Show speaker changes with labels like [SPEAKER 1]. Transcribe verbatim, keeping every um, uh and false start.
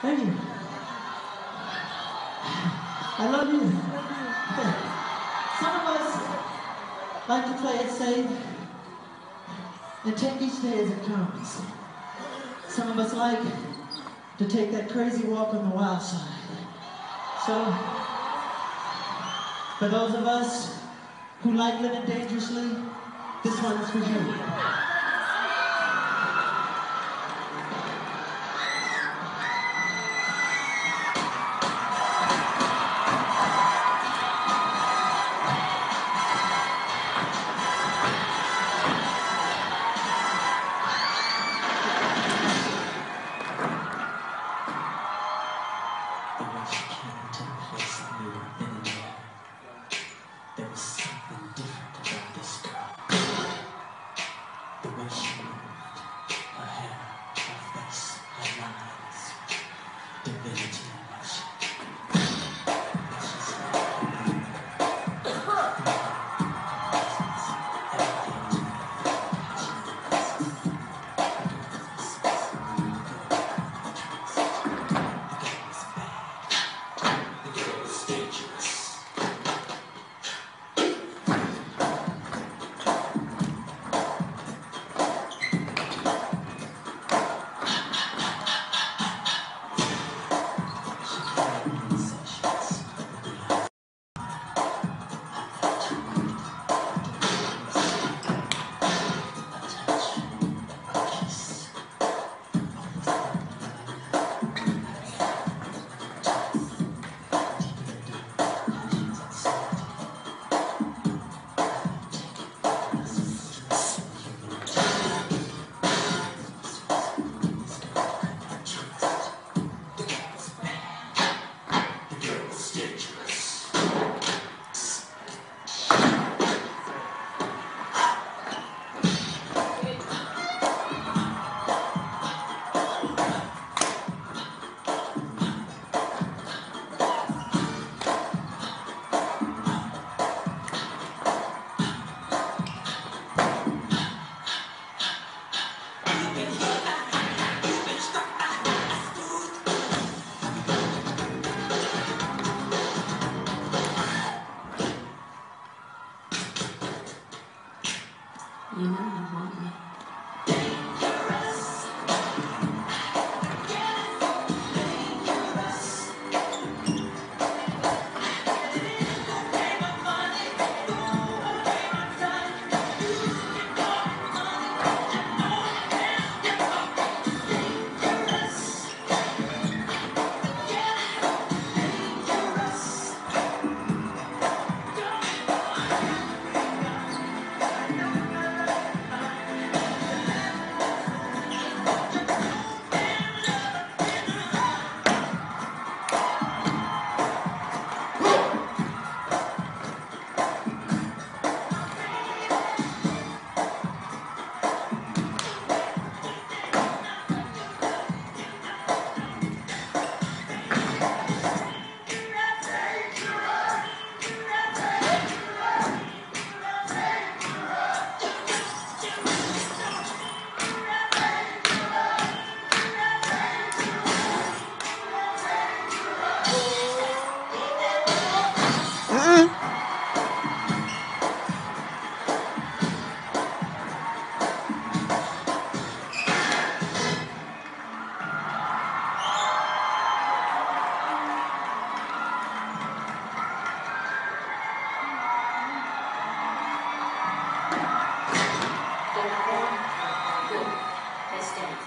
[SPEAKER 1] Thank you. I love you. Some of us like to play it safe and take each day as it comes. Some of us like to take that crazy walk on the wild side. So, for those of us who like living dangerously, this one is for you. There was something different about this girl. The way she moved, her hair, her face, her lines, divinity in motion. You know you want me. Good. Let's dance.